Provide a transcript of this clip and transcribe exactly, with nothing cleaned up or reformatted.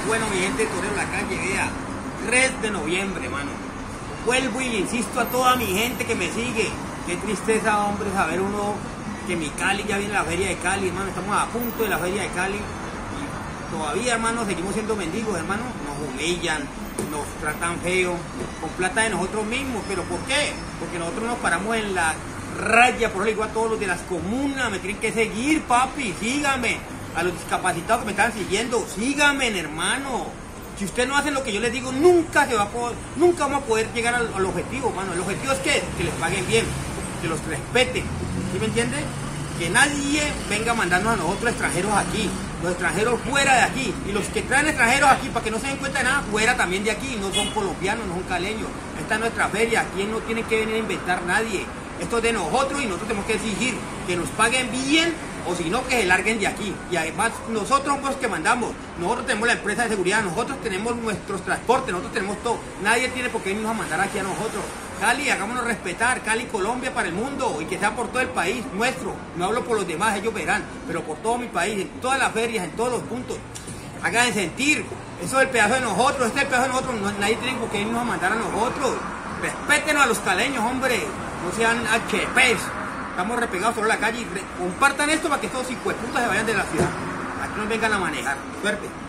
Bueno, mi gente de Torero La Calle, vea, tres de noviembre, mano. Vuelvo y le insisto a toda mi gente que me sigue. Qué tristeza, hombre, saber uno que mi Cali ya viene la feria de Cali, hermano. Estamos a punto de la feria de Cali. Y todavía, hermano, seguimos siendo mendigos, hermano. Nos humillan, nos tratan feo, con plata de nosotros mismos. ¿Pero por qué? Porque nosotros nos paramos en la raya, por eso le digo a todos los de las comunas, me tienen que seguir, papi, síganme. A los discapacitados que me están siguiendo, síganme, hermano. Si ustedes no hacen lo que yo les digo, nunca se va a poder, nunca vamos a poder llegar al, al objetivo, mano. El objetivo es que, que les paguen bien, que los respeten, ¿sí me entienden? Que nadie venga a mandarnos a nosotros extranjeros aquí, los extranjeros fuera de aquí, y los que traen extranjeros aquí, para que no se den cuenta de nada, fuera también de aquí, no son colombianos, no son caleños. Esta es nuestra feria, aquí no tiene que venir a inventar nadie. Esto es de nosotros y nosotros tenemos que exigir que nos paguen bien, o si no, que se larguen de aquí. Y además nosotros somos los que mandamos, nosotros tenemos la empresa de seguridad, nosotros tenemos nuestros transportes, nosotros tenemos todo. Nadie tiene por qué irnos a mandar aquí a nosotros. Cali, hagámonos respetar, Cali, Colombia para el mundo, y que sea por todo el país nuestro. No hablo por los demás, ellos verán, pero por todo mi país, en todas las ferias, en todos los puntos. Hagan sentir, eso es el pedazo de nosotros, este es el pedazo de nosotros, no, nadie tiene por qué irnos a mandar a nosotros. Respétenos a los caleños, hombre, no sean H Pes. Estamos repegados sobre la calle y compartan esto para que estos hijueputas se vayan de la ciudad. Aquí nos vengan a manejar. Suerte.